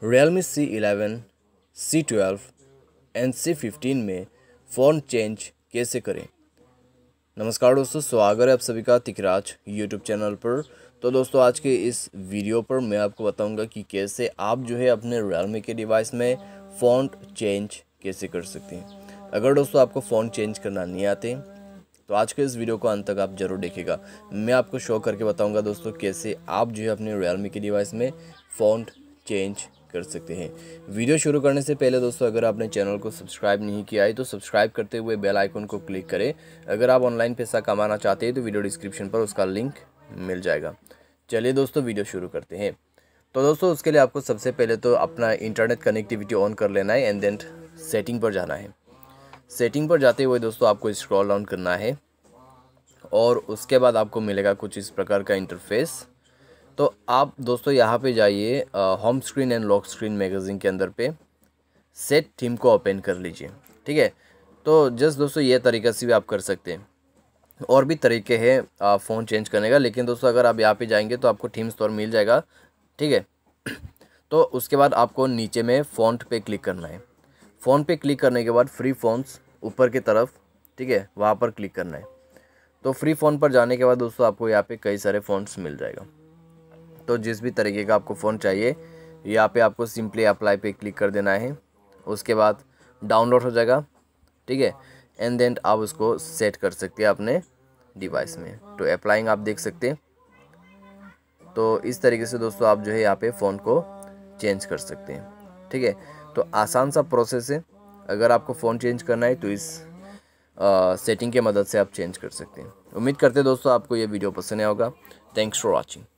Realme C11, C12 and C15 में phone change कैसे करें। नमस्कार दोस्तों, स्वागत है आप सभी का तिकराज यूट्यूब चैनल पर। तो दोस्तों आज के इस वीडियो पर मैं आपको बताऊंगा कि कैसे आप जो है अपने Realme के डिवाइस में फ़ॉन्ट चेंज कैसे कर सकते हैं। अगर दोस्तों आपको फ़ॉन्ट चेंज करना नहीं आते तो आज के इस वीडियो को अंत तक आप ज़रूर देखिएगा। मैं आपको शो करके बताऊंगा दोस्तों कैसे आप जो है अपने Realme के डिवाइस में फ़ॉन्ट चेंज कर सकते हैं। वीडियो शुरू करने से पहले दोस्तों अगर आपने चैनल को सब्सक्राइब नहीं किया है तो सब्सक्राइब करते हुए बेल आइकन को क्लिक करें। अगर आप ऑनलाइन पैसा कमाना चाहते हैं तो वीडियो डिस्क्रिप्शन पर उसका लिंक मिल जाएगा। चलिए दोस्तों वीडियो शुरू करते हैं। तो दोस्तों उसके लिए आपको सबसे पहले तो अपना इंटरनेट कनेक्टिविटी ऑन कर लेना है एंड देन सेटिंग पर जाना है। सेटिंग पर जाते हुए दोस्तों आपको स्क्रॉल डाउन करना है और उसके बाद आपको मिलेगा कुछ इस प्रकार का इंटरफेस। तो आप दोस्तों यहाँ पे जाइए home screen and lock screen magazine के अंदर पे सेट थीम को ओपन कर लीजिए। ठीक है, तो जस्ट दोस्तों ये तरीक़े से भी आप कर सकते हैं। और भी तरीके हैं फ़ोन चेंज करने का, लेकिन दोस्तों अगर आप यहाँ पे जाएंगे तो आपको थीम स्टोर मिल जाएगा। ठीक है, तो उसके बाद आपको नीचे में फ़ॉन्ट पे क्लिक करना है। फ़ॉन्ट पे क्लिक करने के बाद फ्री फ़ॉन्ट्स ऊपर की तरफ, ठीक है, वहाँ पर क्लिक करना है। तो फ्री फ़ॉन्ट पर जाने के बाद दोस्तों आपको यहाँ पे कई सारे फ़ॉन्ट्स मिल जाएगा। तो जिस भी तरीके का आपको फ़ोन चाहिए यहाँ पे आपको सिंपली अप्लाई पे क्लिक कर देना है। उसके बाद डाउनलोड हो जाएगा। ठीक है, एंड देन आप उसको सेट कर सकते हैं अपने डिवाइस में। तो अप्लाइंग आप देख सकते हैं। तो इस तरीके से दोस्तों आप जो है यहाँ पे फ़ोन को चेंज कर सकते हैं। ठीक है, तो आसान सा प्रोसेस है। अगर आपको फ़ोन चेंज करना है तो इस सेटिंग के मदद से आप चेंज कर सकते हैं। उम्मीद करते हैं दोस्तों आपको ये वीडियो पसंद आया होगा। Thanks for watching.